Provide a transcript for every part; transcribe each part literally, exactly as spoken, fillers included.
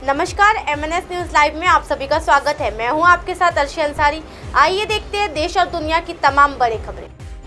नमस्कार, M N S news live में आप सभी का स्वागत है। मैं हूं आपके साथ अर्शी अंसारी। आइए देखते हैं देश और दुनिया की तमाम बड़ी खबरें।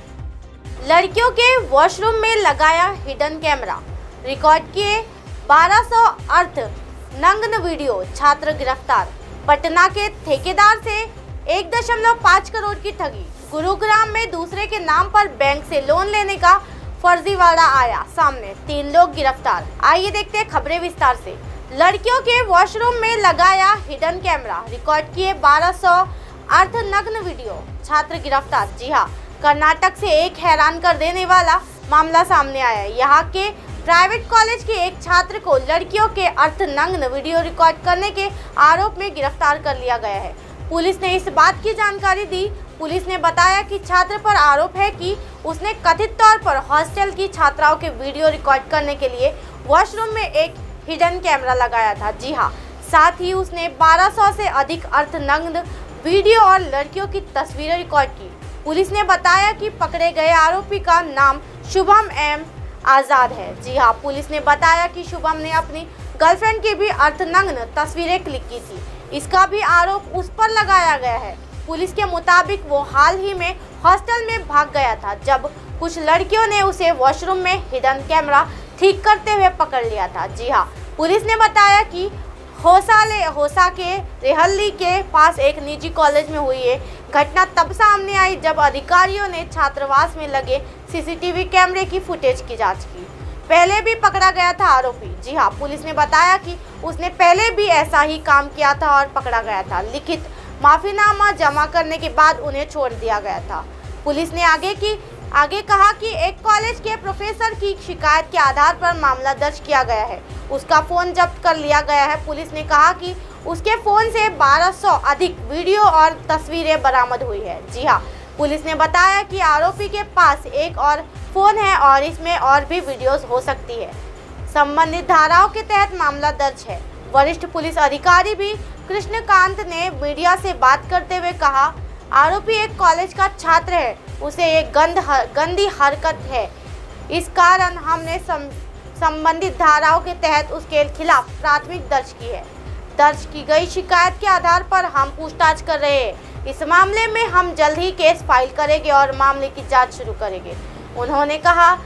लड़कियों के वॉशरूम में लगाया हिडन कैमरा, रिकॉर्ड किए बारह सौ अर्ध नग्न वीडियो, छात्र गिरफ्तार। पटना के ठेकेदार से एक दशमलव पाँच करोड़ की ठगी। गुरुग्राम में दूसरे के नाम पर बैंक से लोन लेने का फर्जीवाड़ा आया सामने, तीन लोग गिरफ्तार। आइए देखते हैं खबरें विस्तार से। लड़कियों के वॉशरूम में लगाया हिडन कैमरा, रिकॉर्ड किए बारह सौ अर्धनग्न वीडियो, छात्र गिरफ्तार। जी हां, कर्नाटक से एक हैरान कर देने वाला मामला सामने आया है। यहाँ के प्राइवेट कॉलेज के एक छात्र को लड़कियों के अर्धनग्न वीडियो रिकॉर्ड करने के आरोप में गिरफ्तार कर लिया गया है। पुलिस ने इस बात की जानकारी दी। पुलिस ने बताया कि छात्र पर आरोप है कि उसने कथित तौर पर हॉस्टल की छात्राओं के वीडियो रिकॉर्ड करने के लिए वॉशरूम में एक हिडन कैमरा लगाया था। जी हां, साथ ही उसने बारह सौ से अधिक अर्धनग्न वीडियो और लड़कियों की तस्वीरें रिकॉर्ड की। पुलिस ने बताया कि पकड़े गए आरोपी का नाम शुभम एम आजाद है। जी हां, पुलिस ने बताया कि शुभम ने अपनी गर्लफ्रेंड की भी अर्धनग्न तस्वीरें क्लिक की थी। इसका भी आरोप उस पर लगाया गया है। पुलिस के मुताबिक वो हाल ही में हॉस्टल में भाग गया था, जब कुछ लड़कियों ने उसे वॉशरूम में हिडन कैमरा ठीक करते हुए पकड़ लिया था। जी हाँ, पुलिस ने बताया कि होसाले होसा के रेहल्ली के पास एक निजी कॉलेज में हुई ये घटना तब सामने आई जब अधिकारियों ने छात्रावास में लगे सी सी टी वी कैमरे की फुटेज की जांच की। पहले भी पकड़ा गया था आरोपी। जी हाँ, पुलिस ने बताया कि उसने पहले भी ऐसा ही काम किया था और पकड़ा गया था। लिखित माफीनामा जमा करने के बाद उन्हें छोड़ दिया गया था। पुलिस ने आगे की आगे कहा कि एक कॉलेज के प्रोफेसर की शिकायत के आधार पर मामला दर्ज किया गया है। उसका फ़ोन जब्त कर लिया गया है। पुलिस ने कहा कि उसके फ़ोन से बारह सौ अधिक वीडियो और तस्वीरें बरामद हुई है। जी हाँ, पुलिस ने बताया कि आरोपी के पास एक और फ़ोन है और इसमें और भी वीडियोस हो सकती है। संबंधित धाराओं के तहत मामला दर्ज है। वरिष्ठ पुलिस अधिकारी भी कृष्णकांत ने मीडिया से बात करते हुए कहा, आरोपी एक कॉलेज का छात्र है, उसे एक गंद गंदी हरकत है। इस कारण हमने सम, संबंधित धाराओं के तहत उसके खिलाफ प्राथमिक दर्ज की है। दर्ज की गई शिकायत के आधार पर हम पूछताछ कर रहे हैं। इस मामले में हम जल्द ही केस फाइल करेंगे और मामले की जांच शुरू करेंगे। उन्होंने कहा,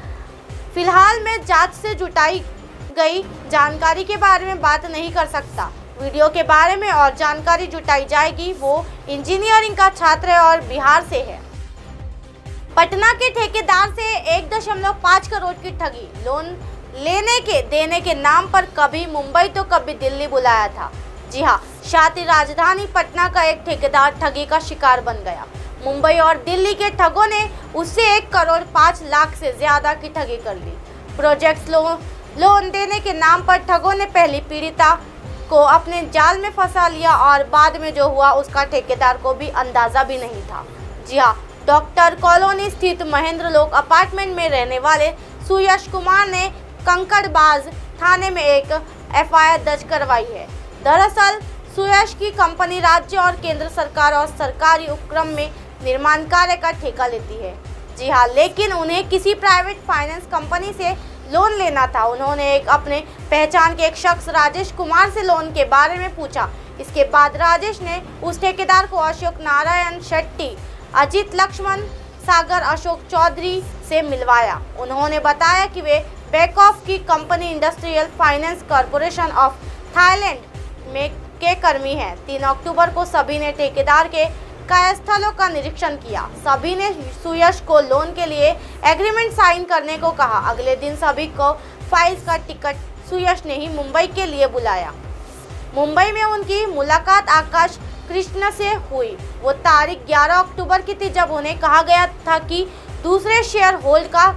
फिलहाल मैं जांच से जुटाई गई जानकारी के बारे में बात नहीं कर सकता। वीडियो के बारे में और जानकारी जुटाई जाएगी। वो इंजीनियरिंग का छात्र है और बिहार से है। पटना के ठेकेदार से एक दशमलव पाँच करोड़ की ठगी। लोन लेने के देने के नाम पर कभी मुंबई तो कभी दिल्ली बुलाया था। जी हाँ, शातिर राजधानी पटना का एक ठेकेदार ठगी का शिकार बन गया। मुंबई और दिल्ली के ठगों ने उससे एक करोड़ पाँच लाख से ज्यादा की ठगी कर ली। प्रोजेक्ट लोन लोन देने के नाम पर ठगों ने पहली पीड़िता को अपने जाल में फंसा लिया और बाद में जो हुआ उसका ठेकेदार को भी अंदाजा भी नहीं था। जी हाँ, डॉक्टर कॉलोनी स्थित महेंद्र लोक अपार्टमेंट में रहने वाले सुयश कुमार ने कंकड़बाज थाने में एक एफ आई आर दर्ज करवाई है। दरअसल सुयश की कंपनी राज्य और केंद्र सरकार और सरकारी उपक्रम में निर्माण कार्य का ठेका लेती है। जी हाँ, लेकिन उन्हें किसी प्राइवेट फाइनेंस कंपनी से लोन लेना था। उन्होंने एक अपने पहचान के एक शख्स राजेश कुमार से लोन के बारे में पूछा। इसके बाद राजेश ने उस ठेकेदार को अशोक नारायण शेट्टी, अजीत लक्ष्मण सागर अशोक चौधरी से मिलवाया। उन्होंने बताया कि वे बैक ऑफ की कंपनी Industrial Finance Corporation of Thailand में के कर्मी हैं। तीन अक्टूबर को सभी ने ठेकेदार के कार्यस्थलों का निरीक्षण किया। सभी ने सुयश को लोन के लिए एग्रीमेंट साइन करने को कहा। अगले दिन सभी को फाइल्स का टिकट सुयश ने ही मुंबई के लिए बुलाया। मुंबई में उनकी मुलाकात आकाश कृष्ण से हुई। वो तारीख ग्यारह अक्टूबर की थी जब उन्हें कहा गया था कि दूसरे शेयर होल्ड का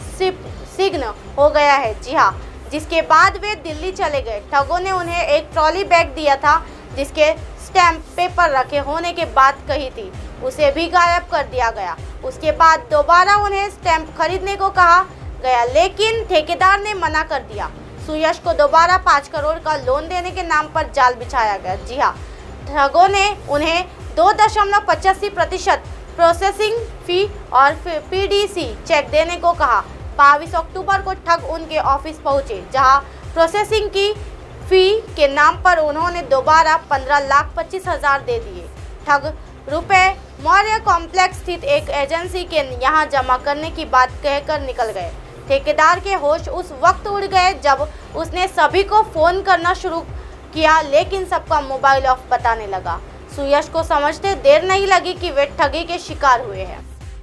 सिग्न हो गया है। जी हाँ, जिसके बाद वे दिल्ली चले गए। ठगों ने उन्हें एक ट्रॉली बैग दिया था जिसके स्टैम्प पेपर रखे होने के बाद कही थी, उसे भी गायब कर दिया गया। उसके बाद दोबारा उन्हें स्टैम्प खरीदने को कहा गया, लेकिन ठेकेदार ने मना कर दिया। सुयश को दोबारा पाँच करोड़ का लोन देने के नाम पर जाल बिछाया गया। जी हाँ, ठगों ने उन्हें दो दशमलव पचासी प्रतिशत प्रोसेसिंग फी और पी डी सी चेक देने को कहा। बाईस अक्टूबर को ठग उनके ऑफिस पहुंचे, जहां प्रोसेसिंग की फी के नाम पर उन्होंने दोबारा पंद्रह लाख पच्चीस हजार दे दिए। ठग रुपए मौर्य कॉम्प्लेक्स स्थित एक एजेंसी के यहाँ जमा करने की बात कहकर निकल गए। ठेकेदार के होश उस वक्त उड़ गए जब उसने सभी को फोन करना शुरू किया, लेकिन सबका मोबाइल ऑफ बताने लगा। सुयश को समझते देर नहीं लगी कि वे ठगी के शिकार हुए हैं।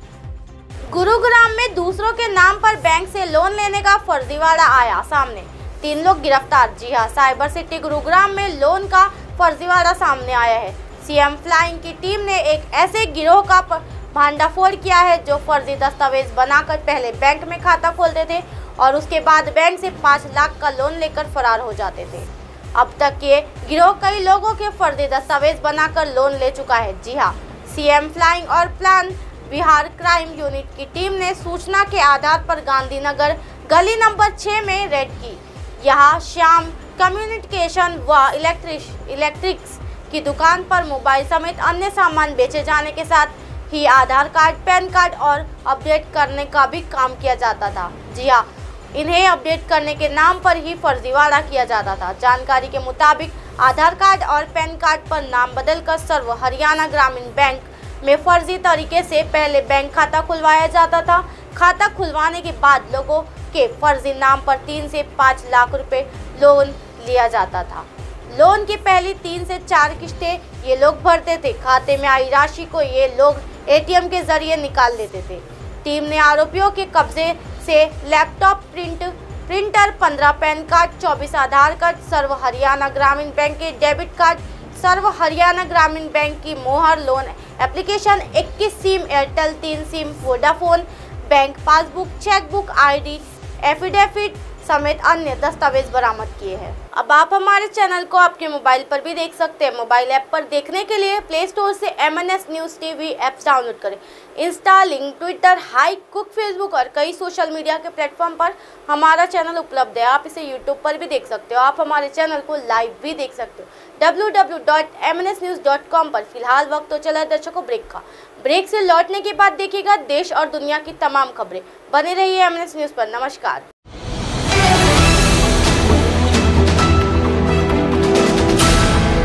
गुरुग्राम में दूसरों के नाम पर बैंक से लोन लेने का फर्जीवाड़ा आया सामने, तीन लोग गिरफ्तार। जी हां, साइबर सिटी गुरुग्राम में लोन का फर्जीवाड़ा सामने आया है। सीएम फ्लाइंग की टीम ने एक ऐसे गिरोह का भांडाफोड़ किया है जो फर्जी दस्तावेज बनाकर पहले बैंक में खाता खोलते थे और उसके बाद बैंक से पाँच लाख का लोन लेकर फरार हो जाते थे। अब तक ये गिरोह कई लोगों के फर्जी दस्तावेज बनाकर लोन ले चुका है। जी हां, सीएम फ्लाइंग और प्लान बिहार क्राइम यूनिट की टीम ने सूचना के आधार पर गांधीनगर गली नंबर छह में रेड की। यहाँ श्याम कम्युनिकेशन व इलेक्ट्रिक इलेक्ट्रिक्स की दुकान पर मोबाइल समेत अन्य सामान बेचे जाने के साथ ही आधार कार्ड, पैन कार्ड और अपडेट करने का भी काम किया जाता था। जी हाँ, इन्हें अपडेट करने के नाम पर ही फर्जीवाड़ा किया जाता था। जानकारी के मुताबिक आधार कार्ड और पैन कार्ड पर नाम बदलकर सर्व हरियाणा ग्रामीण बैंक में फर्जी तरीके से पहले बैंक खाता खुलवाया जाता था। खाता खुलवाने के बाद लोगों के फर्जी नाम पर तीन से पाँच लाख रुपए लोन लिया जाता था। लोन की पहली तीन से चार किस्तें ये लोग भरते थे। खाते में आई राशि को ये लोग एटीएम के जरिए निकाल लेते थे। टीम ने आरोपियों के कब्जे से लैपटॉप, प्रिंट प्रिंटर, पंद्रह पैन कार्ड, चौबीस आधार कार्ड, सर्व हरियाणा ग्रामीण बैंक के डेबिट कार्ड, सर्व हरियाणा ग्रामीण बैंक की मोहर, लोन एप्लीकेशन, इक्कीस सिम एयरटेल, तीन SIM Vodafone, bank passbook, chequebook, ID, affidavit समेत अन्य दस्तावेज बरामद किए हैं। अब आप हमारे चैनल को आपके मोबाइल पर भी देख सकते हैं। मोबाइल ऐप पर देखने के लिए प्ले स्टोर से M N S news TV apps download करें। इंस्टा, लिंक, ट्विटर, हाइक, कुक, फेसबुक और कई सोशल मीडिया के प्लेटफॉर्म पर हमारा चैनल उपलब्ध है। आप इसे यूट्यूब पर भी देख सकते हो। आप हमारे चैनल को लाइव भी देख सकते हो W W W dot M N S news dot com पर। फिलहाल वक्त तो चला दर्शकों ब्रेक का। ब्रेक से लौटने के बाद देखिएगा देश और दुनिया की तमाम खबरें। बने रहिए एम एन एस न्यूज़ पर। नमस्कार।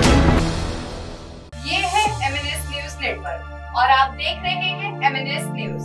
और आप देख रहे हैं एम एन एस न्यूज़।